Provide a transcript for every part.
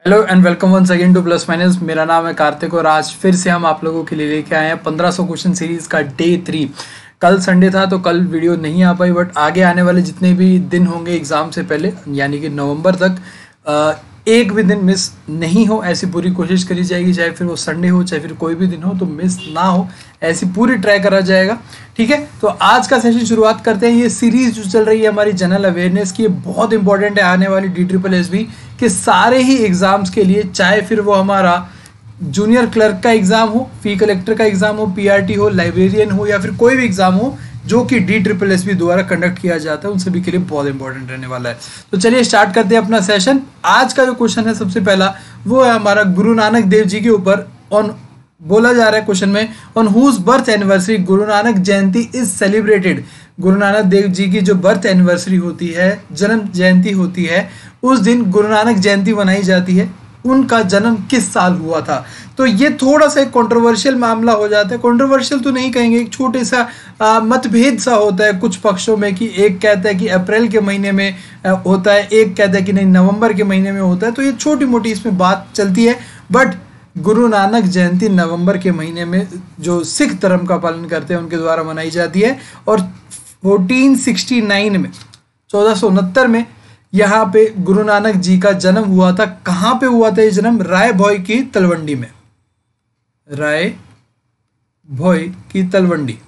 Hello and welcome once again to plus minus. मेरा नाम है कार्तिक और आज फिर से हम आप लोगों के लिए लेके आए हैं 1500 क्वेश्चन सीरीज का डे 3। कल संडे था तो कल वीडियो नहीं आ पाई, बट आगे आने वाले जितने भी दिन होंगे एग्जाम से पहले यानी कि नवंबर तक एक भी दिन मिस नहीं हो ऐसी पूरी कोशिश करी जाएगी। चाहे फिर वो संडे हो चाहे फिर कोई भी दिन हो तो मिस ना हो ऐसी पूरी ट्राई करा जाएगा। ठीक है, तो आज का सेशन शुरुआत करते हैं। ये सीरीज जो चल रही है हमारी जनरल अवेयरनेस की, ये बहुत इंपॉर्टेंट है आने वाली DSSB के सारे ही एग्जाम्स के लिए, चाहे फिर वो हमारा जूनियर क्लर्क का एग्जाम हो, फी कलेक्टर का एग्जाम हो, PRT हो, लाइब्रेरियन हो या फिर कोई भी एग्जाम हो जो कि DSSB द्वारा कंडक्ट किया जाता है, उन सभी के लिए बहुत इंपॉर्टेंट रहने वाला है। तो चलिए स्टार्ट करते हैं अपना सेशन। आज का जो क्वेश्चन है सबसे पहला वो है हमारा गुरु नानक देव जी के ऊपर। ऑन बोला जा रहा है क्वेश्चन में, on whose birth anniversary Guru Nanak Jayanti is celebrated. Guru Nanak Dev ji की जो बर्थ एनिवर्सरी होती है, जन्म जयंती होती है, उस दिन गुरु नानक जयंती मनाई जाती है। उनका जन्म किस साल हुआ था? तो ये थोड़ा सा एक कंट्रोवर्शियल मामला हो जाता है। कंट्रोवर्शियल तो नहीं कहेंगे, एक छोटे सा मतभेद सा होता है कुछ पक्षों में कि एक कहता है कि अप्रैल के महीने में होता है, एक कहता है कि नहीं नवंबर के महीने में होता है। तो ये छोटी मोटी इसमें बात चलती है, बट गुरु नानक जयंती नवंबर के महीने में जो सिख धर्म का पालन करते हैं उनके द्वारा मनाई जाती है। और 1469 में 1469 में यहाँ पे गुरु नानक जी का जन्म हुआ था। कहाँ पे हुआ था ये जन्म? राय भोई की तलवंडी में। राय भोई की तलवंडी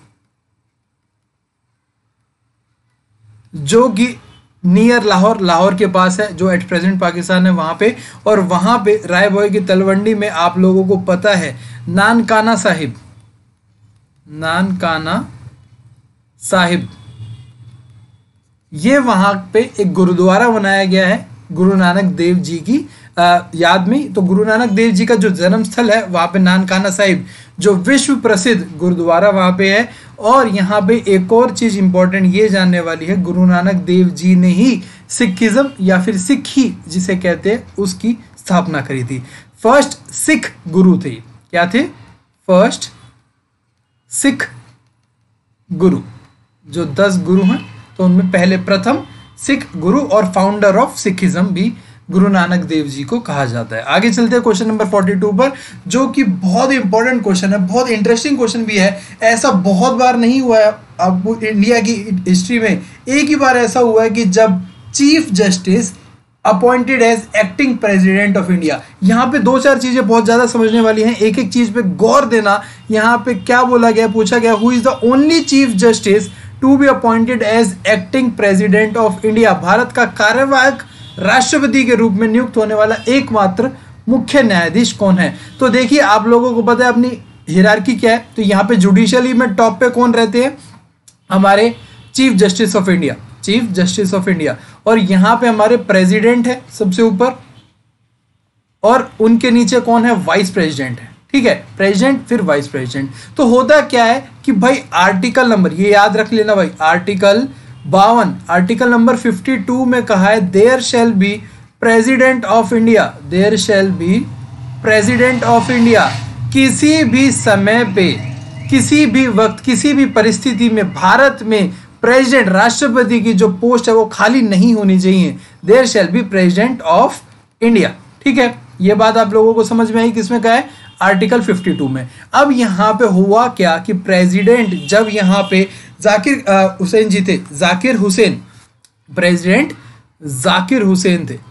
जो कि नियर लाहौर, लाहौर के पास है, जो एट प्रेजेंट पाकिस्तान है वहां पे। और वहां पे राय भोई की तलवंडी में आप लोगों को पता है नानकाना साहिब, नानकाना साहिब, ये वहां पे एक गुरुद्वारा बनाया गया है गुरु नानक देव जी की याद में। तो गुरु नानक देव जी का जो जन्म स्थल है वहां पे नानकाना साहिब, जो विश्व प्रसिद्ध गुरुद्वारा वहां पे है। और यहाँ पे एक और चीज इंपॉर्टेंट ये जानने वाली है, गुरु नानक देव जी ने ही सिखिज्म या फिर सिक्खी जिसे कहते हैं उसकी स्थापना करी थी। फर्स्ट सिख गुरु थे। क्या थे? फर्स्ट सिख गुरु। जो 10 गुरु हैं तो उनमें पहले प्रथम सिख गुरु और फाउंडर ऑफ सिखिज्म भी गुरु नानक देव जी को कहा जाता है। आगे चलते हैं क्वेश्चन नंबर 42 पर, जो कि बहुत इंपॉर्टेंट क्वेश्चन है, बहुत इंटरेस्टिंग क्वेश्चन भी है। ऐसा बहुत बार नहीं हुआ है अब इंडिया की हिस्ट्री में, एक ही बार ऐसा हुआ है कि जब chief justice appointed as acting president of India. यहाँ पे 2-4 चीजें बहुत ज्यादा समझने वाली हैं, एक एक चीज पे गौर देना। यहाँ पे क्या बोला गया, पूछा गया who is the only chief justice to be appointed as acting president of India. Bharat का कार्यवाहक राष्ट्रपति के रूप में नियुक्त होने वाला एकमात्र मुख्य न्यायाधीश कौन है? तो देखिए आप लोगों को पता है अपनी हियरार्की क्या है। तो यहाँ पे जुडिशियली में टॉप पे कौन रहते हैं? हमारे chief justice of India, chief justice of India. और यहाँ पे हमारे प्रेसिडेंट है सबसे ऊपर, और उनके नीचे कौन है? वाइस प्रेसिडेंट है। ठीक है, प्रेसिडेंट फिर वाइस प्रेसिडेंट। तो होता क्या है कि भाई आर्टिकल नंबर ये याद रख लेना भाई, आर्टिकल 52, आर्टिकल नंबर 52 में कहा है there shall be president of India, there shall be president of India. किसी भी समय पे, किसी भी वक्त, किसी भी परिस्थिति में भारत में प्रेसिडेंट, राष्ट्रपति की जो पोस्ट है वो खाली नहीं होनी चाहिए। There shall be president of India. ठीक है, ये बात आप लोगों को समझ में आई किसमें कहा है? आर्टिकल 52 में। अब यहाँ पे हुआ क्या कि प्रेसिडेंट, जब यहाँ पे जाकिर हुसैन जी थे, जाकिर हुसैन, प्रेसिडेंट जाकिर हुसैन थे,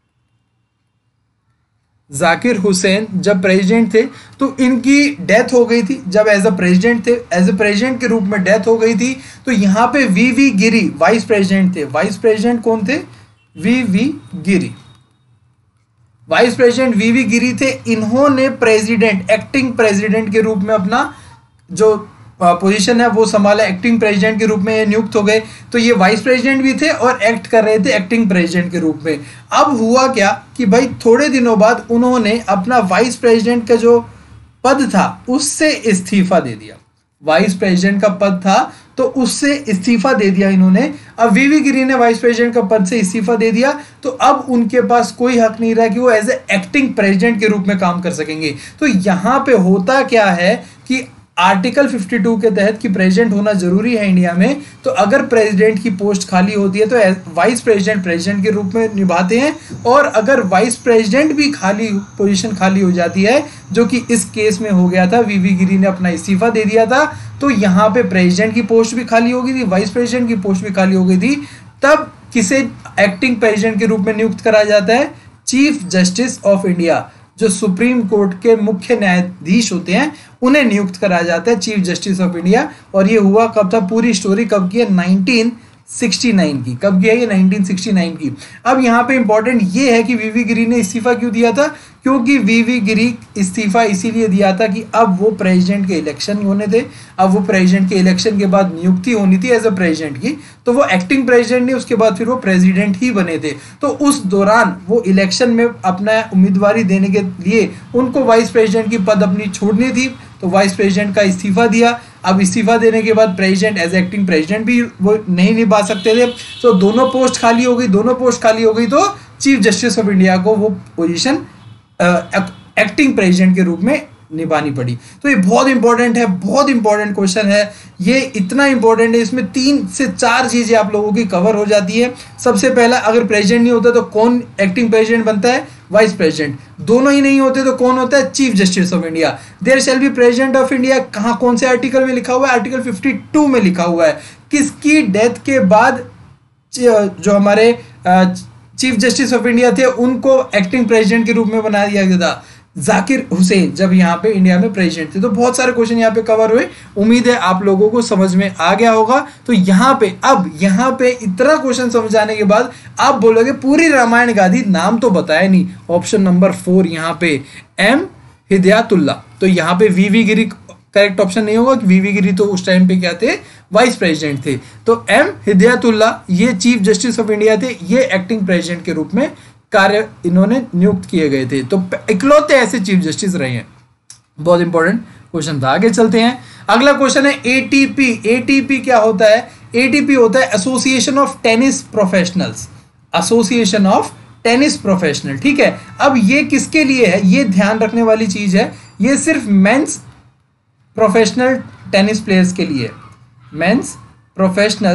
जाकिर हुसैन जब प्रेसिडेंट थे तो इनकी डेथ हो गई थी। जब एज अ प्रेसिडेंट थे, एज अ प्रेसिडेंट के रूप में डेथ हो गई थी, तो यहाँ पे VV गिरी वाइस प्रेसिडेंट थे। वाइस प्रेसिडेंट कौन थे? VV Giri, vice president VV Giri थे। इन्होंने प्रेसिडेंट, एक्टिंग प्रेसिडेंट के रूप में अपना जो पोजीशन है वो संभाला, एक्टिंग प्रेसिडेंट के रूप में ये नियुक्त हो गए। तो ये वाइस प्रेसिडेंट भी थे और एक्ट कर रहे थे एक्टिंग प्रेसिडेंट के रूप में। अब हुआ क्या कि भाई थोड़े दिनों बाद उन्होंने अपना वाइस प्रेसिडेंट का जो पद था उससे इस्तीफा दे दिया। वाइस प्रेसिडेंट का पद था तो उससे इस्तीफा दे दिया इन्होंने। अब VV गिरी ने वाइस प्रेसिडेंट का पद से इस्तीफा दे दिया, तो अब उनके पास कोई हक नहीं रहा कि वो एज ए एक्टिंग प्रेसिडेंट के रूप में काम कर सकेंगे। तो यहाँ पे होता क्या है कि आर्टिकल 52 के तहत कि प्रेसिडेंट होना जरूरी है इंडिया में, तो अगर प्रेसिडेंट की पोस्ट खाली होती है तो वाइस प्रेसिडेंट प्रेसिडेंट के रूप में निभाते हैं, और अगर वाइस प्रेसिडेंट भी पोजीशन खाली हो जाती है, जो कि इस केस में हो गया था, वीवी गिरी ने अपना इस्तीफा दे दिया था, तो यहाँ पे प्रेसिडेंट की पोस्ट भी खाली हो गई थी, वाइस प्रेसिडेंट की पोस्ट भी खाली हो गई थी। तब किसे एक्टिंग प्रेसिडेंट के रूप में नियुक्त करा जाता है? चीफ जस्टिस ऑफ इंडिया, जो सुप्रीम कोर्ट के मुख्य न्यायाधीश होते हैं, उन्हें नियुक्त करा जाता है चीफ जस्टिस ऑफ इंडिया। और ये हुआ कब था? पूरी स्टोरी कब की है? 1969 की। कब की है ये? 1969 की। अब यहाँ पे इंपॉर्टेंट ये है कि वीवी गिरी ने इस्तीफा क्यों दिया था? क्योंकि वीवी गिरी इस्तीफा इसीलिए दिया था कि अब वो प्रेसिडेंट के इलेक्शन होने थे, अब वो प्रेसिडेंट के इलेक्शन के बाद नियुक्ति होनी थी एज अ प्रेसिडेंट की, तो वो एक्टिंग प्रेसिडेंट नहीं, उसके बाद फिर वो प्रेसिडेंट ही बने थे। तो उस दौरान वो इलेक्शन में अपना उम्मीदवारी देने के लिए उनको वाइस प्रेसिडेंट की पद अपनी छोड़नी थी, तो वाइस प्रेसिडेंट का इस्तीफा दिया। अब इस्तीफा देने के बाद प्रेसिडेंट एज एक्टिंग प्रेसिडेंट भी वो नहीं निभा सकते थे, तो दोनों पोस्ट खाली हो गई। दोनों पोस्ट खाली हो गई तो चीफ जस्टिस ऑफ इंडिया को वो पोजीशन एक्टिंग प्रेसिडेंट के रूप में निभानी पड़ी। तो ये बहुत इंपॉर्टेंट है, बहुत इंपॉर्टेंट क्वेश्चन है। ये इतना इंपॉर्टेंट है, इसमें 3 से 4 चीजें आप लोगों की कवर हो जाती है। सबसे पहला, अगर प्रेसिडेंट नहीं होता तो कौन एक्टिंग प्रेसिडेंट बनता है? Vice president. दोनों ही नहीं होते तो कौन होता है? Chief justice of India. There shall be president of India, कहाँ कौन से आर्टिकल में लिखा हुआ है? आर्टिकल 52 में लिखा हुआ है। किसकी डेथ के बाद जो हमारे चीफ जस्टिस ऑफ इंडिया थे उनको एक्टिंग प्रेसिडेंट के रूप में बना दिया गया था? जाकिर हुसैन, जब यहाँ पे इंडिया में प्रेसिडेंट थे। तो बहुत सारे क्वेश्चन यहाँ पे कवर हुए, उम्मीद है आप लोगों को समझ में आ गया होगा। तो यहाँ पे इतना क्वेश्चन समझ आने के बाद आप बोलोगे पूरी रामायण गादी, नाम तो बताया नहीं। ऑप्शन नंबर 4 यहाँ पे एम हिदायतुल्ला, तो यहाँ पे वीवी गिरी करेक्ट ऑप्शन नहीं होगा। वीवी गिरी तो उस टाइम पे क्या थे? वाइस प्रेसिडेंट थे। तो एम हिदायतुल्ला ये चीफ जस्टिस ऑफ इंडिया थे, ये एक्टिंग प्रेसिडेंट के रूप में कार्य इन्होंने नियुक्त किए गए थे। तो इकलौते ऐसे चीफ जस्टिस रहे हैं। बहुत इंपॉर्टेंट क्वेश्चन था। आगे चलते हैं। अगला क्वेश्चन है एटीपी। एटीपी क्या होता है? एटीपी होता है association of tennis professionals. Association of tennis professional, ठीक है। अब ये किसके लिए है? ये ध्यान रखने वाली चीज है, ये सिर्फ मेंस प्रोफेशनल टेनिस प्लेयर्स के लिए। Men's professional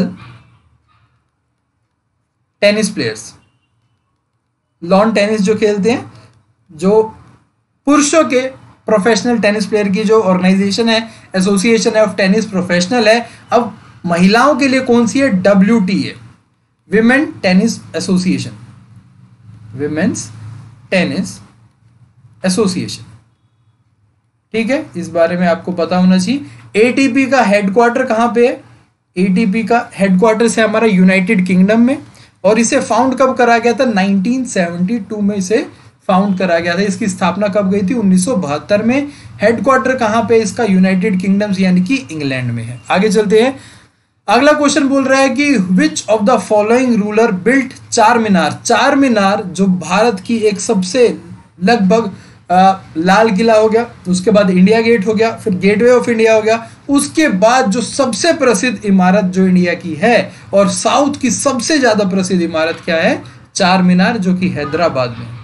tennis players, lawn tennis जो खेलते हैं, जो पुरुषों के प्रोफेशनल टेनिस प्लेयर की जो ऑर्गेनाइजेशन है, एसोसिएशन ऑफ टेनिस प्रोफेशनल है। अब महिलाओं के लिए कौन सी है? WTA, women tennis association, women's tennis association, ठीक है। इस बारे में आपको पता होना चाहिए। एटीपी का हेडक्वार्टर कहाँ पे है? एटीपी का हेडक्वार्टर है हमारा यूनाइटेड किंगडम में, और इसे फाउंड कब करा गया था? 1972 में इसे फाउंड करा गया था। इसकी स्थापना कब गई थी? 1972 में। हेडक्वार्टर कहाँ पे इसका? यूनाइटेड किंगडम्स यानी कि इंग्लैंड में है। आगे चलते हैं। अगला क्वेश्चन बोल रहा है कि which of the following ruler built Char Minar. चार मीनार जो भारत की एक सबसे लगभग लाल किला हो गया, उसके बाद इंडिया गेट हो गया, फिर गेटवे ऑफ इंडिया हो गया, उसके बाद जो सबसे प्रसिद्ध इमारत जो इंडिया की है और साउथ की सबसे ज्यादा प्रसिद्ध इमारत क्या है? चार मीनार, जो कि हैदराबाद में,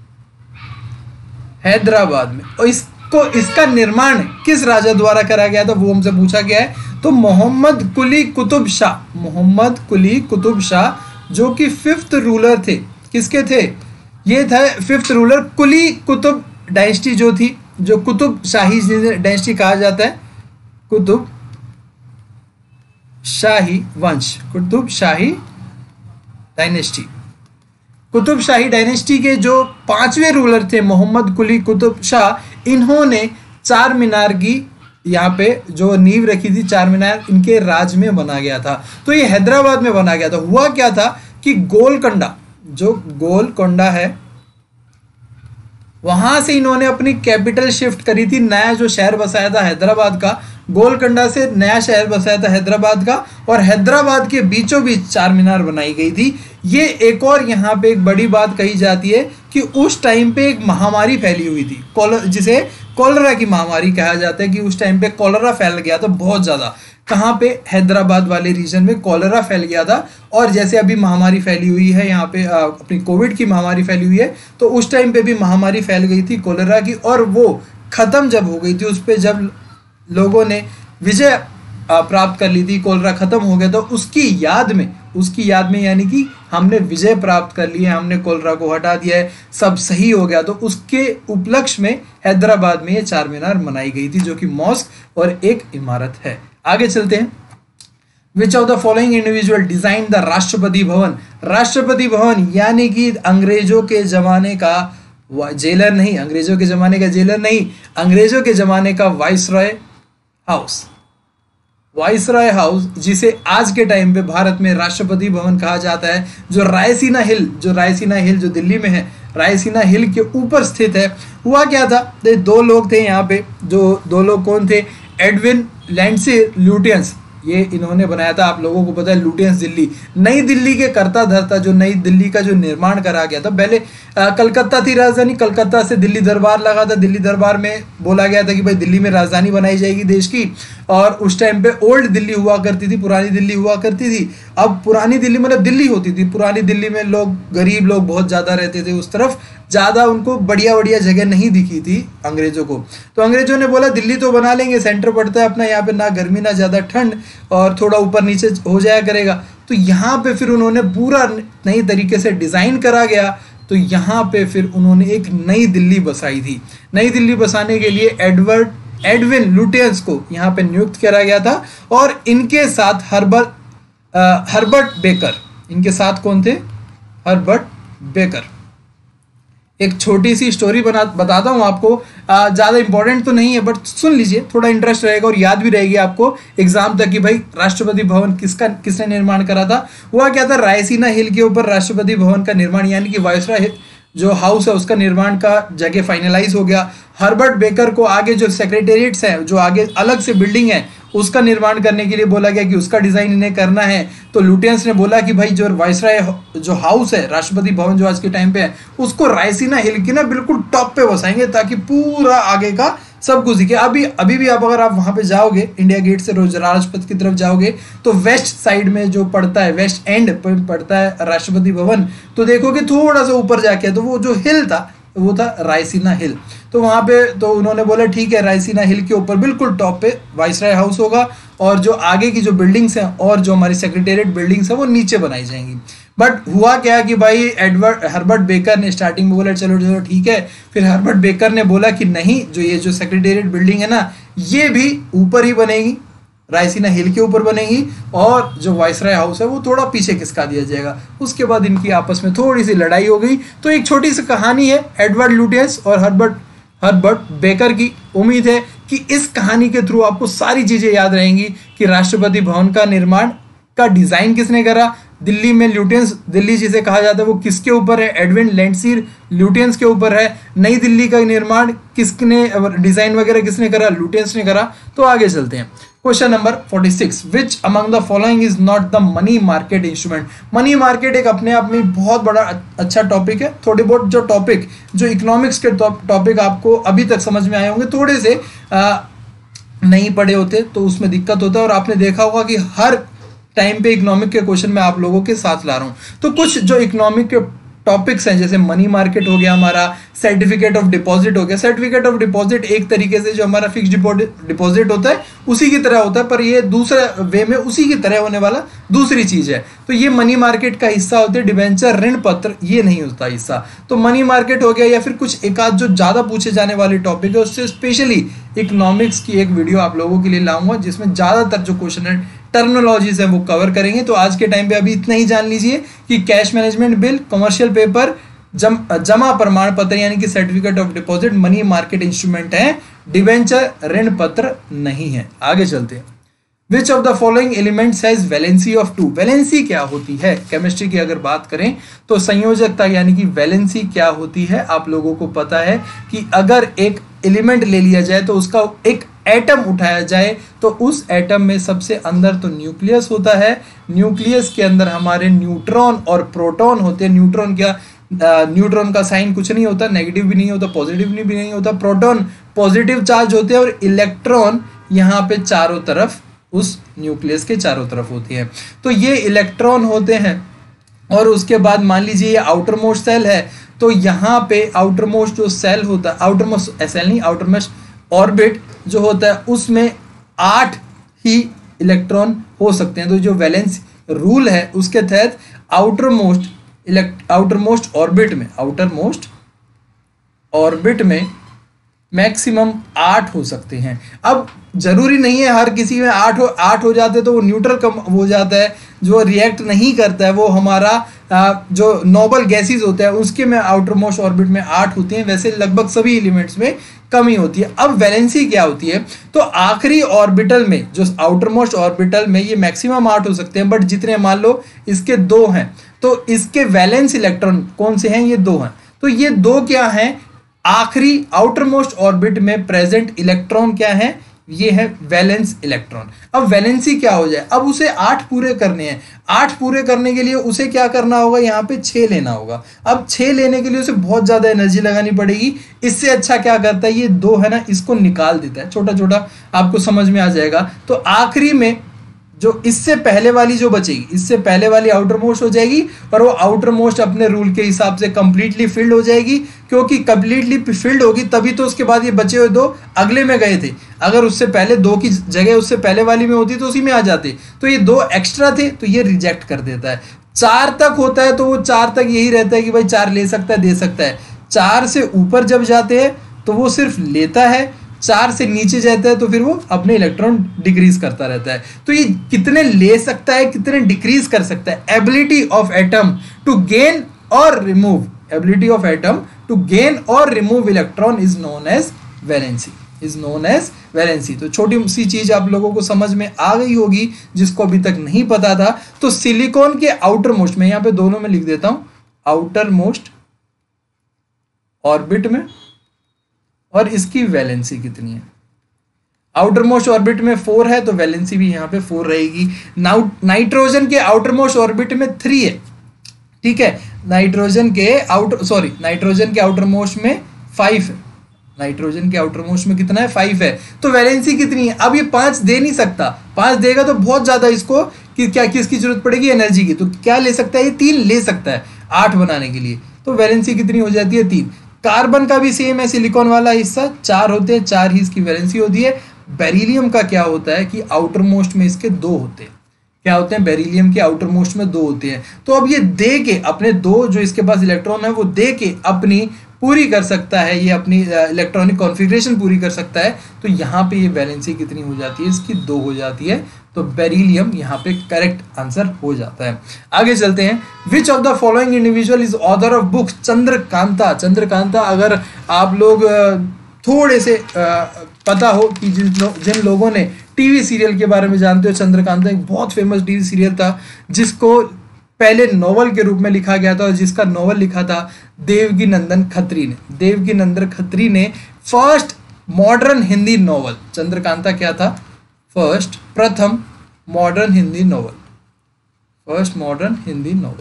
हैदराबाद में। और इसका निर्माण किस राजा द्वारा करा गया था वो हमसे पूछा गया है। तो मोहम्मद कुली कुतुब शाह, मोहम्मद कुली कुतुब शाह जो कि 5th रूलर थे। किसके थे? ये था 5th रूलर। कुली कुतुब डायनेस्टी जो थी, जो कुतुब शाही डायनेस्टी कहा जाता है, कुतुब शाही वंश, कुतुब शाही डायनेस्टी। कुतुब शाही डायनेस्टी के जो 5वें रूलर थे मोहम्मद कुली कुतुब शाह, इन्होंने चार मीनार की यहाँ पे जो नींव रखी थी, चार मीनार इनके राज में बना गया था। तो ये हैदराबाद में बना गया था। हुआ क्या था कि गोलकोंडा, जो गोलकोंडा है, वहां से इन्होंने अपनी कैपिटल शिफ्ट करी थी। नया जो शहर बसाया था हैदराबाद का, गोलकोंडा से नया शहर बसाया था हैदराबाद का, और हैदराबाद के बीचों बीच चार मीनार बनाई गई थी। ये एक और यहाँ पे एक बड़ी बात कही जाती है कि उस टाइम पे एक महामारी फैली हुई थी, जिसे कॉलरा की महामारी कहा जाता है, कि उस टाइम पे कॉलरा फैल गया था बहुत ज़्यादा। कहाँ पे? हैदराबाद वाले रीजन में कॉलरा फैल गया था। और जैसे अभी महामारी फैली हुई है यहाँ पे, अपनी कोविड की महामारी फैली हुई है, तो उस टाइम पे भी महामारी फैल गई थी कॉलरा की, और वो ख़त्म जब हो गई थी, उस पर जब लोगों ने विजय प्राप्त कर ली थी, कोलरा खत्म हो गया, तो उसकी याद में यानी कि हमने विजय प्राप्त कर ली है, हमने कोलरा को हटा दिया है, सब सही हो गया, तो उसके उपलक्ष्य में हैदराबाद में ये चार मीनार मनाई गई थी, जो कि मॉस्क और एक इमारत है। आगे चलते हैं। Which of the following individual designed the Rashtrapati Bhavan? Rashtrapati Bhavan यानी कि अंग्रेजों के जमाने का जेलर नहीं, अंग्रेजों के जमाने का जेलर नहीं, अंग्रेजों के जमाने का वाइसरॉय हाउस, वाइसरॉय हाउस, जिसे आज के टाइम पे भारत में राष्ट्रपति भवन कहा जाता है, जो रायसीना हिल जो दिल्ली में है, रायसीना हिल के ऊपर स्थित है। हुआ क्या था, दो लोग थे यहाँ पे, जो दो लोग कौन थे? एडविन लैंडसी लुटियंस, ये इन्होंने बनाया था। आप लोगों को पता है लुटियंस दिल्ली, नई दिल्ली के कर्ता धर्ता, जो नई दिल्ली का जो निर्माण करा गया था। पहले कलकत्ता थी राजधानी, कलकत्ता से दिल्ली दरबार लगा था, दिल्ली दरबार में बोला गया था कि भाई दिल्ली में राजधानी बनाई जाएगी देश की, और उस टाइम पे ओल्ड दिल्ली हुआ करती थी, पुरानी दिल्ली हुआ करती थी। अब पुरानी दिल्ली मतलब दिल्ली होती थी, पुरानी दिल्ली में लोग, गरीब लोग बहुत ज़्यादा रहते थे, उस तरफ ज़्यादा उनको बढ़िया बढ़िया जगह नहीं दिखी थी अंग्रेजों को। तो अंग्रेजों ने बोला दिल्ली तो बना लेंगे, सेंटर पड़ता है अपना, यहाँ पे ना गर्मी ना ज़्यादा ठंड, और थोड़ा ऊपर नीचे हो जाया करेगा। तो यहाँ पे फिर उन्होंने पूरा नई तरीके से डिज़ाइन करा गया। तो यहाँ पे फिर उन्होंने एक नई दिल्ली बसाई थी। नई दिल्ली बसाने के लिए एडविन लुटियंस को यहाँ पे नियुक्त करा गया था, और इनके साथ हर्बर्ट बेकर, इनके साथ कौन थे? Herbert Baker. एक छोटी सी स्टोरी बताता हूँ आपको, ज़्यादा इंपॉर्टेंट तो नहीं है, बट सुन लीजिए, थोड़ा इंटरेस्ट रहेगा और याद भी रहेगी आपको एग्जाम तक कि भाई राष्ट्रपति भवन किसने निर्माण करा था। हुआ क्या था, रायसीना हिल के ऊपर राष्ट्रपति भवन का निर्माण यानी कि वायसराय जो हाउस है उसका निर्माण का जगह फाइनलाइज हो गया। हर्बर्ट बेकर को आगे जो सेक्रेटेरिएट्स हैं, जो आगे अलग से बिल्डिंग है, उसका निर्माण करने के लिए बोला गया कि उसका डिजाइन इन्हें करना है। तो लुटियंस ने बोला कि भाई जो वाइसराय जो हाउस है, राष्ट्रपति भवन जो आज के टाइम पे है, उसको रायसीना हिल की ना बिल्कुल टॉप पे बसाएंगे, ताकि पूरा आगे का सब कुछ दिखे। अभी भी अगर आप वहां पे जाओगे, इंडिया गेट से राजपथ की तरफ जाओगे, तो वेस्ट साइड में जो पड़ता है, वेस्ट एंड पर पड़ता है राष्ट्रपति भवन, तो देखोगे थोड़ा सा ऊपर जाके तो वो जो हिल था वो था रायसीना हिल। तो वहां पे तो उन्होंने बोला ठीक है, रायसीना हिल के ऊपर बिल्कुल टॉप पे वाइसराय हाउस होगा, और जो आगे की जो बिल्डिंग्स हैं और जो हमारी सेक्रेटेरिएट बिल्डिंग्स हैं वो नीचे बनाई जाएंगी। बट हुआ क्या कि भाई हर्बर्ट बेकर ने स्टार्टिंग में बोला चलो ठीक है, फिर हर्बर्ट बेकर ने बोला कि नहीं, जो सेक्रेटेरिएट बिल्डिंग है ना, ये भी ऊपर ही बनेगी, रायसीना हिल के ऊपर बनेगी, और जो वाइसराय हाउस है वो थोड़ा पीछे खिसका दिया जाएगा। उसके बाद इनकी आपस में थोड़ी सी लड़ाई हो गई। तो एक छोटी सी कहानी है एडवर्ड लुटियंस और हर्बर्ट बेकर की। उम्मीद है कि इस कहानी के थ्रू आपको सारी चीजें याद रहेंगी कि राष्ट्रपति भवन का निर्माण का डिजाइन किसने करा, दिल्ली में लुटियंस, दिल्ली जिसे कहा जाता है वो किसके ऊपर है, एडविन लैंडसी लुटियंस के ऊपर है। नई दिल्ली का निर्माण किसने, डिजाइन वगैरह किसने करा, लुटियंस ने करा। तो आगे चलते हैं। Question number 46, which among the following is not the money market instrument? Money market एक अपने आप में बहुत बड़ा अच्छा टॉपिक है। थोड़े बहुत जो टॉपिक, जो इकोनॉमिक्स के टॉपिक आपको अभी तक समझ में आए होंगे, थोड़े से नहीं पढ़े होते तो उसमें दिक्कत होता है, और आपने देखा होगा कि हर टाइम पे इकोनॉमिक के क्वेश्चन मैं आप लोगों के साथ ला रहा हूं। तो कुछ जो इकोनॉमिक के टॉपिक्स हैं, जैसे मनी मार्केट हो गया, हमारा सर्टिफिकेट ऑफ डिपॉजिट हो गया। सर्टिफिकेट ऑफ डिपॉजिट एक तरीके से जो हमारा फिक्स डिपॉजिट होता है उसी की तरह होता है, पर ये दूसरे वे में उसी की तरह होने वाला दूसरी चीज है। तो ये मनी मार्केट का हिस्सा होते हैं। डिबेंचर, ऋण पत्र, ये नहीं होता हिस्सा। तो मनी मार्केट हो गया, या फिर कुछ एक आध जो ज्यादा पूछे जाने वाले टॉपिक है, उससे स्पेशली इकोनॉमिक्स की एक वीडियो आप लोगों के लिए लाऊंगा, जिसमें ज्यादातर जो क्वेश्चन है, टर्मिनोलॉजीज है, वो कवर करेंगे। तो आज के टाइम पे अभी इतना ही जान लीजिए कि cash management bill, commercial paper, जमा प्रमाण पत्र यानी कि certificate of deposit money market instrument है, डिबेंचर ऋण पत्र नहीं है। आगे चलते हैं। Which of the following elements has valency of two? Valency क्या होती है? केमिस्ट्री की अगर बात करें तो संयोजकता यानी कि वैलेंसी क्या होती है, आप लोगों को पता है कि अगर एक एलिमेंट ले लिया जाए तो उसका एक एटम उठाया जाए तो उस एटम में सबसे अंदर तो न्यूक्लियस होता है। न्यूक्लियस के अंदर हमारे न्यूट्रॉन और प्रोटॉन होते हैं। न्यूट्रॉन का साइन कुछ नहीं होता, नेगेटिव भी नहीं होता, पॉजिटिव भी नहीं होता। प्रोटॉन पॉजिटिव चार्ज होते हैं, और इलेक्ट्रॉन यहाँ पे चारों तरफ, उस न्यूक्लियस के चारों तरफ होती है। तो ये इलेक्ट्रॉन होते हैं। और उसके बाद मान लीजिए ये आउटर मोस्ट सेल है, तो यहाँ पे आउटर मोस्ट जो सेल होता है, आउटर मोस्ट सेल नहीं, आउटर मोस्ट ऑर्बिट, जो होता है उसमें 8 ही इलेक्ट्रॉन हो सकते हैं। तो जो वैलेंस रूल है उसके तहत आउटर मोस्ट ऑर्बिट में मैक्सिमम 8 हो सकते हैं। अब जरूरी नहीं है हर किसी में 8 हो जाते तो वो न्यूट्रल कम हो जाता है, जो रिएक्ट नहीं करता है वो हमारा जो नोबल गैसेस होता है उसके में आउटर मोस्ट ऑर्बिट में 8 होती हैं। वैसे लगभग सभी एलिमेंट्स में कमी होती है। अब वैलेंसी क्या होती है, तो आखिरी ऑर्बिटल में जो आउटर मोस्ट ऑर्बिटल में ये मैक्सिमम 8 हो सकते हैं, बट जितने मान लो इसके 2 हैं तो इसके वैलेंस इलेक्ट्रॉन कौन से हैं, ये 2 हैं। तो ये 2 क्या हैं, आखिरी आउटर मोस्ट ऑर्बिट में प्रेजेंट इलेक्ट्रॉन क्या है, ये है वैलेंस इलेक्ट्रॉन। अब वैलेंसी क्या हो जाए, अब उसे 8 पूरे करने हैं। 8 पूरे करने के लिए उसे क्या करना होगा, यहाँ पे 6 लेना होगा। अब 6 लेने के लिए उसे बहुत ज्यादा एनर्जी लगानी पड़ेगी। इससे अच्छा क्या करता है, ये 2 है ना, इसको निकाल देता है, छोटा छोटा आपको समझ में आ जाएगा। तो आखिरी में जो इससे पहले वाली जो बचेगी, इससे पहले वाली आउटर मोस्ट हो जाएगी और वो आउटर मोस्ट अपने रूल के हिसाब से कंप्लीटली फिल्ड हो जाएगी, क्योंकि कंप्लीटली फिल्ड होगी तभी तो उसके बाद ये बचे हुए 2 अगले में गए थे। अगर उससे पहले 2 की जगह उससे पहले वाली में होती तो उसी में आ जाते, तो ये 2 एक्स्ट्रा थे तो ये रिजेक्ट कर देता है। 4 तक होता है तो वो 4 तक यही रहता है कि भाई 4 ले सकता है, दे सकता है। 4 से ऊपर जब जाते हैं तो वो सिर्फ लेता है, 4 से नीचे जाता है तो फिर वो अपने इलेक्ट्रॉन डिक्रीज करता रहता है। तो ये कितने ले सकता है, कितने डिक्रीज कर सकता है, ability of atom to gain और remove electron is known as valency. तो छोटी सी चीज आप लोगों को समझ में आ गई होगी जिसको अभी तक नहीं पता था। तो सिलिकॉन के आउटर मोस्ट में, यहां पे दोनों में लिख देता हूं, आउटर मोस्ट ऑर्बिट में, और इसकी वैलेंसी कितनी है। आउटर मोस्ट ऑर्बिट में 4 है तो वैलेंसी भी यहां पे 4 रहेगी। नाइट्रोजन के आउटर मोस्ट ऑर्बिट में 3 है, ठीक है। नाइट्रोजन के आउटर मोस्ट में 5 है। नाइट्रोजन के आउटर मोस्ट में कितना है, 5 है। तो वैलेंसी कितनी है, अब ये 5 दे नहीं सकता, 5 देगा तो बहुत ज्यादा इसको किसकी जरूरत पड़ेगी, एनर्जी की। तो क्या ले सकता है, ये 3 ले सकता है 8 बनाने के लिए। तो वैलेंसी कितनी हो जाती है, 3। कार्बन का भी सेम है, सिलिकॉन वाला हिस्सा 4 होते हैं, 4 ही इसकी वैलेंसी होती है। बेरिलियम का क्या होता है कि आउटर मोस्ट में इसके 2 होते हैं। क्या होते हैं, बेरिलियम के आउटर मोस्ट में 2 होते हैं। तो अब ये दे के अपने 2 जो इसके पास इलेक्ट्रॉन है वो दे के अपनी पूरी कर सकता है, ये अपनी इलेक्ट्रॉनिक कॉन्फ़िगरेशन पूरी कर सकता है। तो यहाँ पे ये वैलेंसी कितनी हो जाती है, इसकी 2 हो जाती है। तो बेरिलियम यहाँ पे करेक्ट आंसर हो जाता है। आगे चलते हैं। Which of the following individual is author of book Chandrakanta. अगर आप लोग थोड़े से पता हो कि जिन लोगों ने टीवी सीरियल के बारे में जानते हो, चंद्रकांता एक बहुत फेमस टीवी सीरियल था जिसको पहले नॉवल के रूप में लिखा गया था और जिसका नॉवल लिखा था देवकीनंदन खत्री ने। First modern Hindi novel Chandrakanta क्या था, प्रथम मॉडर्न हिंदी नॉवल।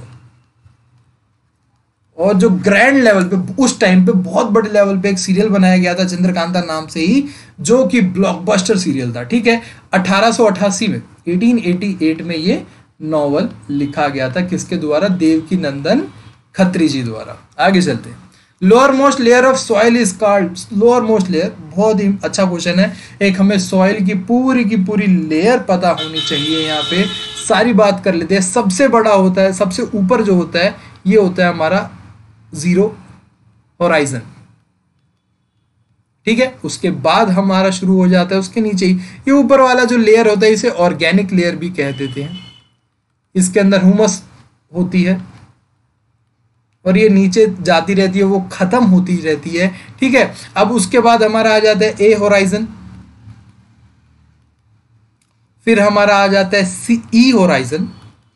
और जो ग्रैंड लेवल पे उस टाइम पे बहुत बड़े लेवल पे एक सीरियल बनाया गया था चंद्रकांता नाम से ही, जो कि ब्लॉकबस्टर सीरियल था, ठीक है। 1888 में 1888 में ये नॉवल लिखा गया था, किसके द्वारा, देवकीनंदन खत्री जी द्वारा। आगे चलते हैं। Lowermost layer of soil is called, lowermost layer बहुत ही अच्छा क्वेश्चन है। एक हमें सॉइल की पूरी लेयर पता होनी चाहिए। यहाँ पे सारी बात कर लेते हैं। सबसे बड़ा होता है, सबसे ऊपर जो होता है ये होता है हमारा जीरो होराइजन, ठीक है। उसके बाद हमारा शुरू हो जाता है उसके नीचे ही ये ऊपर वाला जो लेयर होता है, इसे ऑर्गेनिक लेयर भी कह देते हैं। इसके अंदर ह्यूमस होती है और ये नीचे जाती रहती है, वो खत्म होती रहती है, ठीक है। अब उसके बाद हमारा आ जाता है ए होराइजन, फिर हमारा आ जाता है ई होराइजन,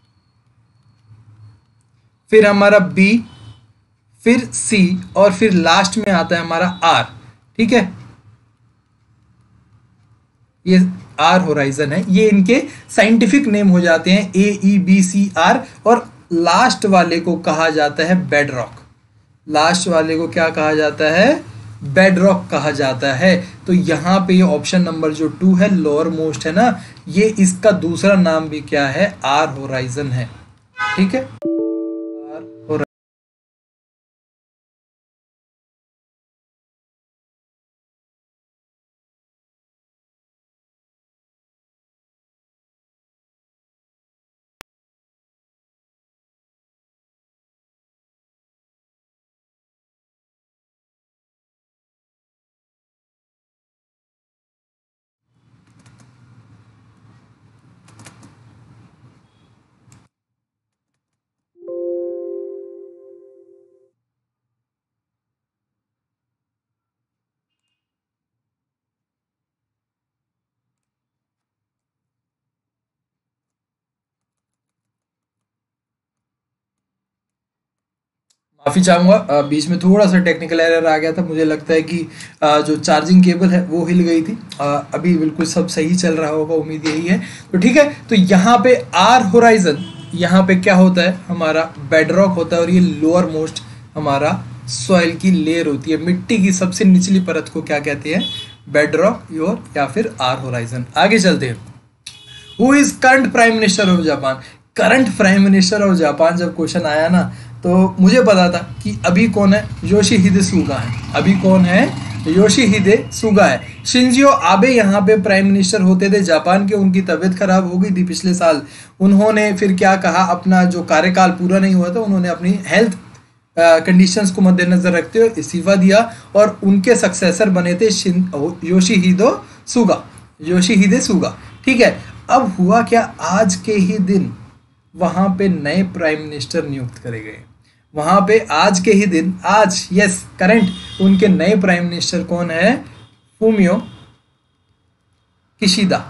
फिर हमारा बी, फिर सी, और फिर लास्ट में आता है हमारा आर, ठीक है। ये आर होराइजन है, ये इनके साइंटिफिक नेम हो जाते हैं AEBCR। और लास्ट वाले को कहा जाता है बेडरॉक। लास्ट वाले को क्या कहा जाता है, बेडरॉक कहा जाता है। तो यहाँ पे ये ऑप्शन नंबर जो 2 है, लोअर मोस्ट है ना, ये इसका दूसरा नाम भी क्या है, आर होराइजन है, ठीक है। माफ़ी चाहूँगा, बीच में थोड़ा सा टेक्निकल एरर आ गया था। मुझे लगता है कि जो चार्जिंग केबल है वो हिल गई थी। अभी बिल्कुल सब सही चल रहा होगा, उम्मीद यही है। तो ठीक है, तो यहाँ पे आर होराइजन, यहाँ पे क्या होता है, हमारा बेडरॉक होता है और ये लोअर मोस्ट हमारा सॉइल की लेयर होती है। मिट्टी की सबसे निचली परत को क्या कहते हैं, बेडरॉक योर या फिर आर होराइजन। आगे चलते हैं। Who is current prime minister of Japan. Current prime minister of Japan जब क्वेश्चन आया ना, तो मुझे पता था कि अभी कौन है, योशिहिदे सुगा है। अभी कौन है, योशिहिदे सुगा है। शिंजियो आबे यहाँ पे प्राइम मिनिस्टर होते थे जापान के, उनकी तबीयत खराब हो गई थी पिछले साल। उन्होंने फिर क्या कहा, अपना जो कार्यकाल पूरा नहीं हुआ था, उन्होंने अपनी हेल्थ कंडीशंस को मद्देनजर रखते हुए इस्तीफा दिया और उनके सक्सेसर बने थे योशिहिदे सुगा। ठीक है, अब हुआ क्या, आज के ही दिन वहां पे नए प्राइम मिनिस्टर नियुक्त करे गए। वहां पे आज के ही दिन, आज यस करंट, उनके नए प्राइम मिनिस्टर कौन है, फूमियो किशिदा।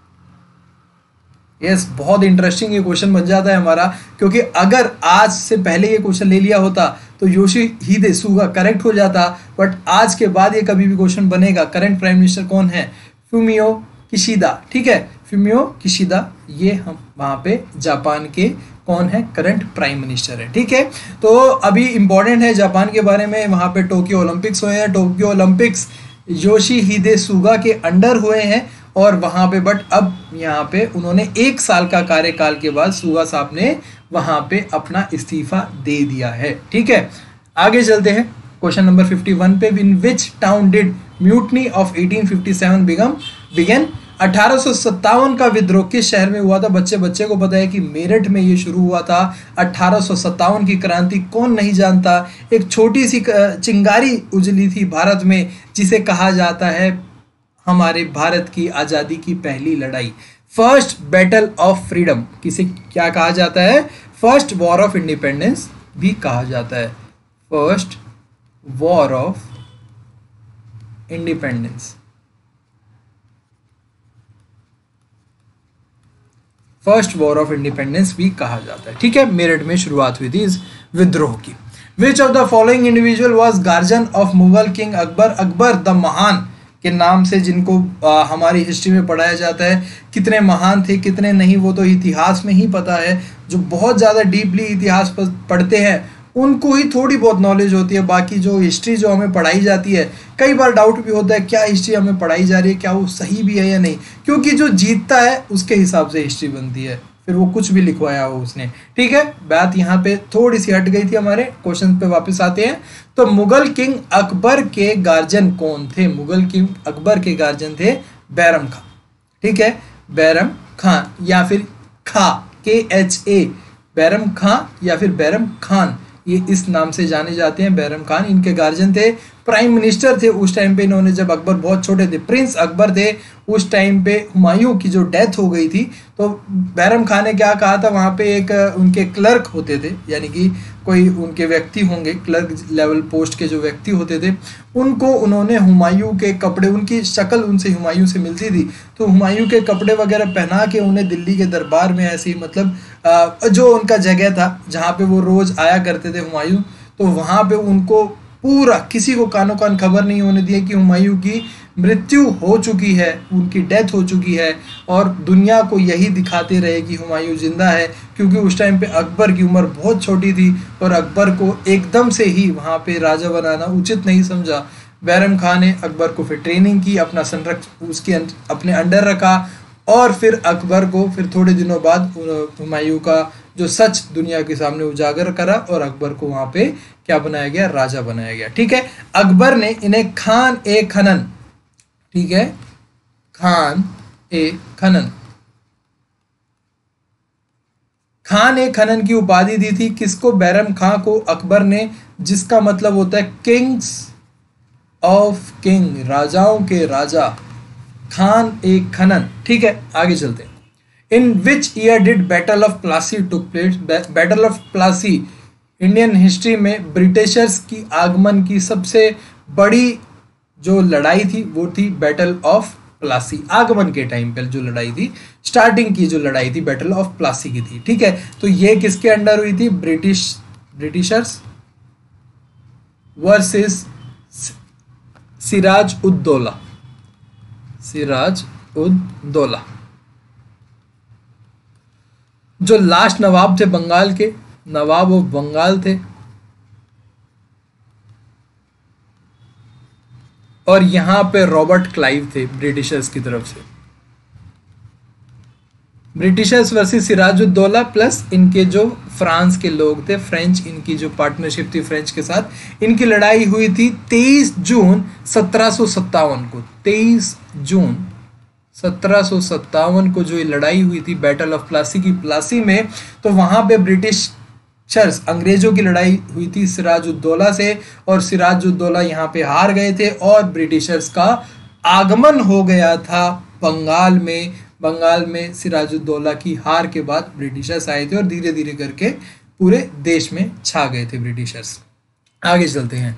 यस, बहुत इंटरेस्टिंग ये क्वेश्चन बन जाता है हमारा, क्योंकि अगर आज से पहले ये क्वेश्चन ले लिया होता तो योशिहिदे सुगा करेक्ट हो जाता, बट आज के बाद ये कभी भी क्वेश्चन बनेगा, करंट प्राइम मिनिस्टर कौन है, फूमियो किशिदा। ठीक है, फूमियो किशिदा, ये हम वहाँ पे जापान के कौन है, करंट प्राइम मिनिस्टर है। ठीक है, तो अभी इंपॉर्टेंट है जापान के बारे में, वहाँ पे टोक्यो ओलंपिक्स हुए हैं। टोक्यो ओलंपिक्स योशिहिदे सुगा के अंडर हुए हैं और वहाँ पे, बट अब यहाँ पे उन्होंने 1 साल का कार्यकाल के बाद सुगा साहब ने वहाँ पे अपना इस्तीफा दे दिया है। ठीक है, आगे चलते हैं क्वेश्चन नंबर 51 पे। In which town did mutiny of 1857 began. 1857 का विद्रोह किस शहर में हुआ था। बच्चे को पता है कि मेरठ में ये शुरू हुआ था। 1857 की क्रांति कौन नहीं जानता। एक छोटी सी चिंगारी उजली थी भारत में, जिसे कहा जाता है हमारे भारत की आज़ादी की पहली लड़ाई, फर्स्ट बैटल ऑफ फ्रीडम। किसे क्या कहा जाता है, फर्स्ट वॉर ऑफ इंडिपेंडेंस भी कहा जाता है, first war of independence, first war of independence भी कहा जाता है। ठीक है, मेरठ में शुरुआत हुई थी इस विद्रोह की। Which of the following individual was guardian of Mughal king Akbar. Akbar the महान के नाम से जिनको हमारी हिस्ट्री में पढ़ाया जाता है, कितने महान थे कितने नहीं वो तो इतिहास में ही पता है। जो बहुत ज़्यादा डीपली इतिहास पढ़ते हैं उनको ही थोड़ी बहुत नॉलेज होती है। बाकी जो हिस्ट्री जो हमें पढ़ाई जाती है, कई बार डाउट भी होता है क्या हिस्ट्री हमें पढ़ाई जा रही है, क्या वो सही भी है या नहीं, क्योंकि जो जीतता है उसके हिसाब से हिस्ट्री बनती है, फिर वो कुछ भी लिखवाया हो उसने। ठीक है, बात यहाँ पे थोड़ी सी हट गई थी, हमारे क्वेश्चन पे वापस आते हैं। तो मुगल किंग अकबर के गार्जियन कौन थे। मुगल किंग अकबर के गार्जियन थे बैरम खान। ठीक है, बैरम खान या फिर खा, KHA, बैरम खान या फिर बैरम खान, ये इस नाम से जाने जाते हैं, बैरम खान। इनके गार्जियन थे, प्राइम मिनिस्टर थे उस टाइम पे इन्होंने, जब अकबर बहुत छोटे थे, प्रिंस अकबर थे उस टाइम पे। हुमायूं की जो डेथ हो गई थी तो बैरम खान ने क्या कहा था, वहाँ पे एक उनके क्लर्क होते थे, यानी कि कोई उनके व्यक्ति होंगे, क्लर्क लेवल पोस्ट के जो व्यक्ति होते थे, उनको उन्होंने हुमायूं के कपड़े, उनकी शक्ल उनसे हुमायूं से मिलती थी, तो हुमायूं के कपड़े वगैरह पहना के उन्हें दिल्ली के दरबार में ऐसे ही, मतलब जो उनका जगह था जहाँ पे वो रोज़ आया करते थे हुमायूं, तो वहाँ पे उनको पूरा किसी को कानो कान खबर नहीं होने दिया कि हुमायूं की मृत्यु हो चुकी है, उनकी डेथ हो चुकी है, और दुनिया को यही दिखाते रहे कि हुमायूं जिंदा है, क्योंकि उस टाइम पे अकबर की उम्र बहुत छोटी थी और अकबर को एकदम से ही वहाँ पे राजा बनाना उचित नहीं समझा। बैरम खान ने अकबर को फिर ट्रेनिंग की, अपना संरक्षण उसके अपने अंडर रखा, और फिर अकबर को फिर थोड़े दिनों बाद हुमायूं का जो सच दुनिया के सामने उजागर करा और अकबर को वहाँ पे क्या बनाया गया, राजा बनाया गया। ठीक है, अकबर ने इन्हें खान ए खनन, ठीक है, खान ए खनन, खान ए खनन की उपाधि दी थी किसको, बैरम खां को अकबर ने, जिसका मतलब होता है किंग्स ऑफ किंग, राजाओं के राजा, खान ए खनन। ठीक है, आगे चलते हैं। In which year did battle of Plassey took place. Battle of Plassey Indian history में ब्रिटिशर्स की आगमन की सबसे बड़ी जो लड़ाई थी वो थी बैटल ऑफ प्लासी। आगमन के टाइम पे जो लड़ाई थी, स्टार्टिंग की जो लड़ाई थी बैटल ऑफ प्लासी की थी। ठीक है, तो ये किसके अंडर हुई थी, ब्रिटिशर्स वर्सेस सिराज उद दौला। सिराज उद दौला जो लास्ट नवाब थे बंगाल के, नवाब ऑफ बंगाल थे, और यहां पे रॉबर्ट क्लाइव थे ब्रिटिशर्स की तरफ से। ब्रिटिशर्स वर्सेस सिराजुद्दौला प्लस इनके जो फ्रांस के लोग थे, फ्रेंच, इनकी जो पार्टनरशिप थी फ्रेंच के साथ, इनकी लड़ाई हुई थी 23 जून 1757 को। 23 जून 1757 को जो ये लड़ाई हुई थी बैटल ऑफ प्लासी की, प्लासी में, तो वहां पे ब्रिटिशर्स, अंग्रेजों की लड़ाई हुई थी सिराजुद्दौला से, और सिराजुद्दौला यहाँ पे हार गए थे और ब्रिटिशर्स का आगमन हो गया था बंगाल में। बंगाल में सिराजुद्दौला की हार के बाद ब्रिटिशर्स आए थे और धीरे धीरे करके पूरे देश में छा गए थे ब्रिटिशर्स। आगे चलते हैं।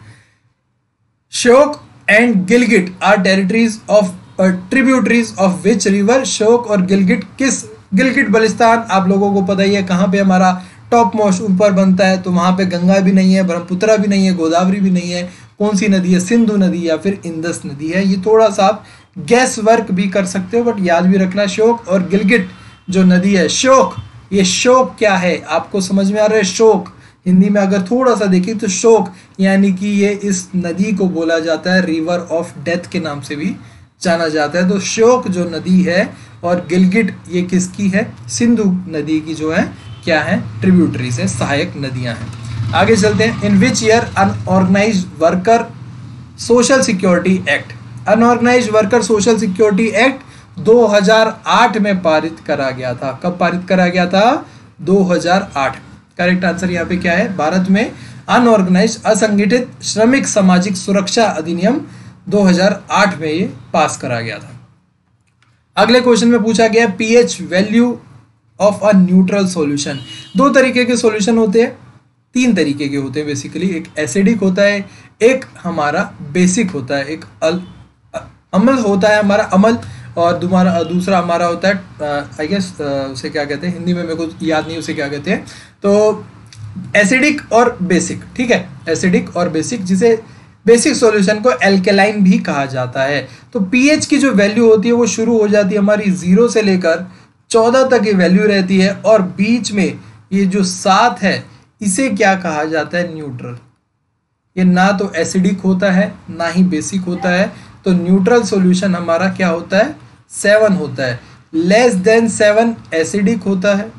Shyok and Gilgit are territories of tributaries of which river. Shyok और गिलगिट किस, गिलगिट बल्तिस्तान आप लोगों को पता ही है कहाँ पे हमारा टॉप मोस्ट ऊपर बनता है, तो वहां पे गंगा भी नहीं है, ब्रह्मपुत्रा भी नहीं है, गोदावरी भी नहीं है। कौन सी नदी है? सिंधु नदी या फिर इंदस नदी है। ये थोड़ा सा आप गैस वर्क भी कर सकते हो, बट याद भी रखना श्योक और गिलगिट जो नदी है। श्योक, ये शोक क्या है आपको समझ में आ रहा है? शोक हिंदी में अगर थोड़ा सा देखिए तो शोक यानी कि ये इस नदी को बोला जाता है रिवर ऑफ डेथ के नाम से भी जाना जाता है। तो श्योक जो नदी है और गिलगिट ये किसकी है? सिंधु नदी की जो है क्या है? ट्रिब्यूटरीज है, सहायक नदियां हैं। आगे चलते हैं। In which year unorganised worker social security act. Unorganised worker social security act 2008 में पारित करा गया था। कब पारित करा गया था? 2008। करेक्ट आंसर यहाँ पे क्या है? भारत में अनऑर्गेनाइज्ड असंगठित श्रमिक सामाजिक सुरक्षा अधिनियम 2008 में ये पास करा गया था। अगले क्वेश्चन में पूछा गया pH value of a neutral solution. दो तरीके के सॉल्यूशन होते हैं, तीन तरीके के होते हैं बेसिकली। एक एसिडिक होता है, एक हमारा बेसिक होता है, एक अम्ल होता है हमारा अम्ल, और दूसरा हमारा होता है आई गेस उसे क्या कहते हैं हिंदी में, मेरे को याद नहीं उसे क्या कहते हैं। तो एसिडिक और बेसिक, ठीक है, एसिडिक और बेसिक, जिसे बेसिक सॉल्यूशन को एल्केलाइन भी कहा जाता है। तो पीएच की जो वैल्यू होती है वो शुरू हो जाती है हमारी 0 से लेकर 14 तक ये वैल्यू रहती है, और बीच में ये जो 7 है इसे क्या कहा जाता है? न्यूट्रल। ये ना तो एसिडिक होता है ना ही बेसिक होता है, तो न्यूट्रल सॉल्यूशन हमारा क्या होता है? 7 होता है। लेस देन 7 एसिडिक होता है,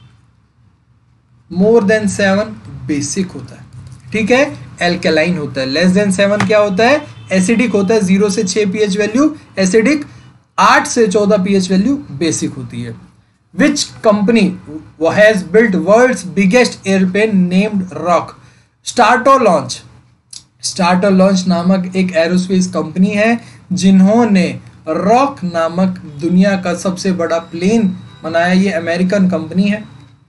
मोर देन 7 बेसिक होता है, ठीक है, एल्केलाइन होता है। लेस देन 7 क्या होता है? एसिडिक होता है, 0 से 6 पीएच वैल्यू एसिडिक, 8 से 14 पीएच वैल्यू बेसिक होती है। Which company has built world's biggest airplane named Roc. Stratolaunch, Stratolaunch नामक एक एरोस्पेस कंपनी है जिन्होंने रॉक नामक दुनिया का सबसे बड़ा प्लेन बनाया। ये अमेरिकन कंपनी है,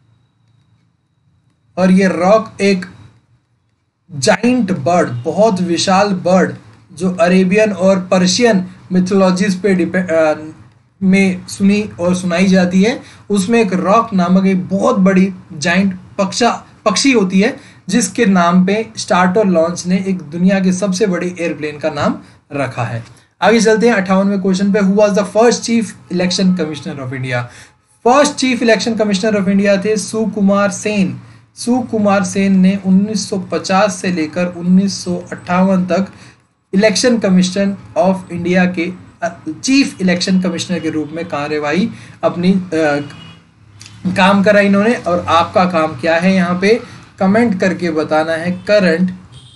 और ये रॉक एक जाइंट बर्ड, बहुत विशाल बर्ड, जो अरेबियन और पर्शियन मिथोलॉजीज पे में सुनी और सुनाई जाती है, उसमें एक रॉक नामक एक बहुत बड़ी जाइंट पक्षी होती है, जिसके नाम पे स्टार्टो लॉन्च ने एक दुनिया के सबसे बड़े एयरप्लेन का नाम रखा है। आगे चलते हैं 58वें क्वेश्चन पे। Who was the first chief election commissioner of India. First chief election commissioner of India थे सुकुमार सेन। सुकुमार सेन ने 1950 से लेकर 1958 तक इलेक्शन कमीशन ऑफ इंडिया के चीफ इलेक्शन कमिश्नर के रूप में कार्यवाही अपनी काम करा इन्होंने। और आपका काम क्या है यहाँ पे? कमेंट करके बताना है current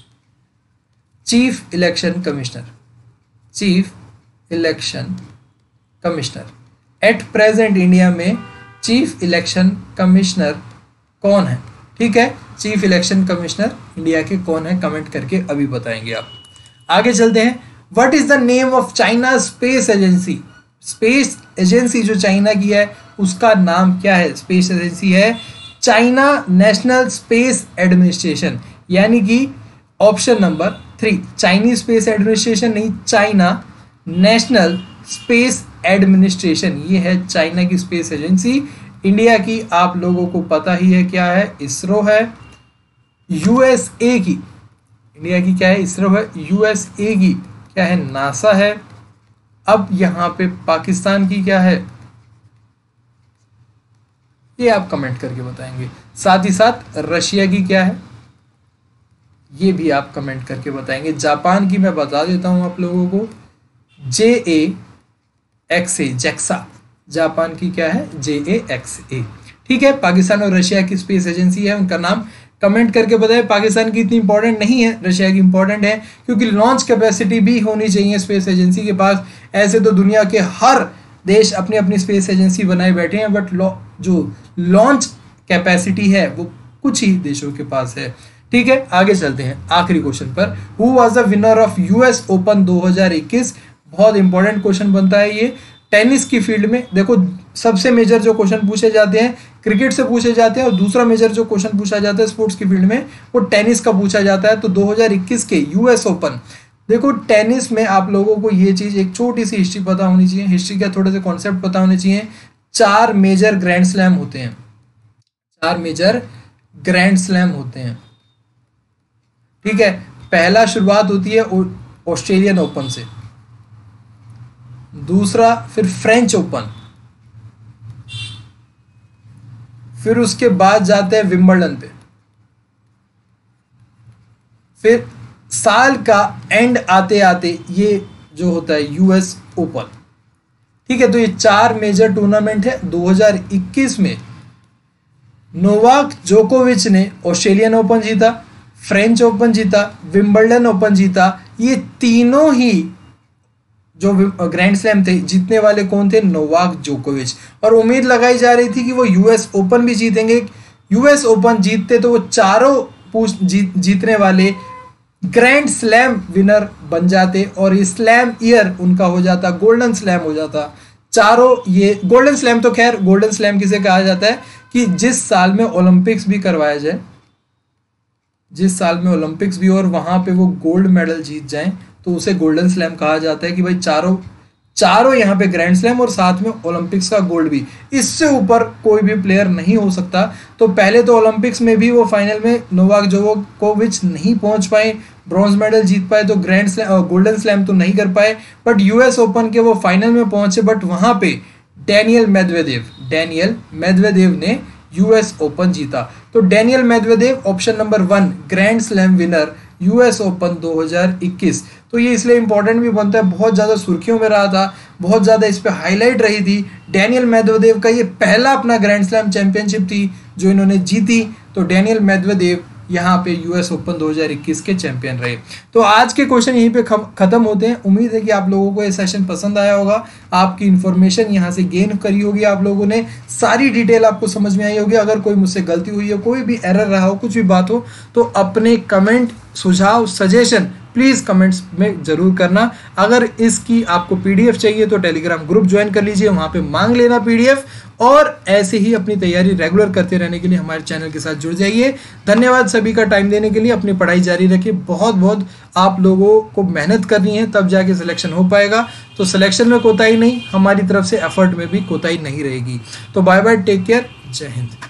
chief election commissioner, chief election commissioner at present India में चीफ इलेक्शन कमिश्नर कौन है, ठीक है, चीफ इलेक्शन कमिश्नर इंडिया के कौन है, कमेंट करके अभी बताएंगे आप। आगे चलते हैं। What is the name of China space agency. Space agency जो चाइना की है उसका नाम क्या है? स्पेस एजेंसी है चाइना नेशनल स्पेस एडमिनिस्ट्रेशन, यानी कि option number 3 Chinese space administration नहीं, चाइना नेशनल स्पेस एडमिनिस्ट्रेशन, ये है चाइना की स्पेस एजेंसी। इंडिया की आप लोगों को पता ही है क्या है? इसरो है। यूएसए की, इंडिया की क्या है, इसरो है। यूएसए की क्या है, नासा है। अब यहाँ पे पाकिस्तान की क्या है, ये आप कमेंट करके बताएंगे। साथ ही साथ रशिया की क्या है, ये भी आप कमेंट करके बताएंगे। जापान की मैं बता देता हूं आप लोगों को, JAXA, जैक्सा। जापान की क्या है, JAXA। ठीक है, पाकिस्तान और रशिया की स्पेस एजेंसी है, उनका नाम कमेंट करके बताएं। पाकिस्तान की इतनी इंपॉर्टेंट नहीं है, रशिया की इंपॉर्टेंट है, क्योंकि लॉन्च कैपेसिटी भी होनी चाहिए स्पेस एजेंसी के पास। ऐसे तो दुनिया के हर देश अपनी अपनी स्पेस एजेंसी बनाए बैठे हैं, बट जो लॉन्च कैपेसिटी है वो कुछ ही देशों के पास है। ठीक है, आगे चलते हैं आखिरी क्वेश्चन पर। Who was the winner of US Open 2021? बहुत इंपॉर्टेंट क्वेश्चन बनता है ये टेनिस की फील्ड में। देखो, सबसे मेजर जो क्वेश्चन पूछे जाते हैं क्रिकेट से पूछे जाते हैं, और दूसरा मेजर जो क्वेश्चन पूछा जाता है स्पोर्ट्स की फील्ड में वो टेनिस का पूछा जाता है। तो 2021 के यूएस ओपन, देखो टेनिस में आप लोगों को ये चीज, एक छोटी सी हिस्ट्री पता होनी चाहिए, हिस्ट्री का थोड़े से कॉन्सेप्ट पता होने चाहिए। 4 मेजर ग्रैंड स्लैम होते हैं, 4 मेजर ग्रैंड स्लैम होते हैं। ठीक है, पहला शुरुआत होती है ऑस्ट्रेलियन ओपन से, दूसरा फिर फ्रेंच ओपन, फिर उसके बाद जाते हैं विंबलडन पे, फिर साल का एंड आते आते ये जो होता है यूएस ओपन। ठीक है, तो ये 4 मेजर टूर्नामेंट है। 2021 में नोवाक जोकोविच ने ऑस्ट्रेलियन ओपन जीता, फ्रेंच ओपन जीता, विंबलडन ओपन जीता। ये तीनों ही जो ग्रैंड स्लैम थे जीतने वाले कौन थे, नोवाक जोकोविच। और उम्मीद लगाई जा रही थी कि वो यूएस ओपन भी जीतेंगे। यूएस ओपन जीतते तो वो चारों जीतने वाले ग्रैंड स्लैम विनर बन जाते, और ये स्लैम ईयर उनका हो जाता, गोल्डन स्लैम हो जाता। चारों ये गोल्डन स्लैम, तो खैर गोल्डन स्लैम किसे कहा जाता है कि जिस साल में ओलंपिक्स भी करवाया जाए, जिस साल में ओलंपिक्स भी हो और वहां पे वो गोल्ड मेडल जीत जाएं, तो उसे गोल्डन स्लैम कहा जाता है कि भाई चारों यहाँ पे ग्रैंड स्लैम और साथ में ओलंपिक्स का गोल्ड भी। इससे ऊपर कोई भी प्लेयर नहीं हो सकता। तो पहले तो ओलंपिक्स में भी वो फाइनल में नोवाक जोकोविच नहीं पहुंच पाए, ब्रॉन्ज मेडल जीत पाए, तो ग्रैंड स्लैम गोल्डन स्लैम तो नहीं कर पाए। बट यूएस ओपन के वो फाइनल में पहुंचे, बट वहां पे डैनियल मेदवेदेव ने यूएस ओपन जीता। तो Daniel Medvedev option number 1 grand slam winner US Open 2021। तो ये इसलिए इंपॉर्टेंट भी बनता है, बहुत ज़्यादा सुर्खियों में रहा था, बहुत ज़्यादा इस पे हाईलाइट रही थी। डैनियल मेदवेदेव का ये पहला अपना ग्रैंड स्लैम चैंपियनशिप थी जो इन्होंने जीती। तो डैनियल मेदवेदेव यहाँ पे यूएस ओपन 2021 के चैंपियन रहे। तो आज के क्वेश्चन यहीं पे खत्म होते हैं। उम्मीद है कि आप लोगों को ये सेशन पसंद आया होगा, आपकी इन्फॉर्मेशन यहाँ से गेन करी होगी, आप लोगों ने सारी डिटेल आपको समझ में आई होगी। अगर कोई मुझसे गलती हुई हो, कोई भी एरर रहा हो, कुछ भी बात हो, तो अपने कमेंट, सुझाव, सजेशन प्लीज़ कमेंट्स में ज़रूर करना। अगर इसकी आपको पीडीएफ चाहिए तो टेलीग्राम ग्रुप ज्वाइन कर लीजिए, वहाँ पे मांग लेना पीडीएफ। और ऐसे ही अपनी तैयारी रेगुलर करते रहने के लिए हमारे चैनल के साथ जुड़ जाइए। धन्यवाद सभी का टाइम देने के लिए। अपनी पढ़ाई जारी रखिए। बहुत बहुत आप लोगों को मेहनत करनी है, तब जाके सिलेक्शन हो पाएगा। तो सिलेक्शन में कोताही नहीं, हमारी तरफ से एफर्ट में भी कोताही नहीं रहेगी। तो बाय बाय, टेक केयर, जय हिंद।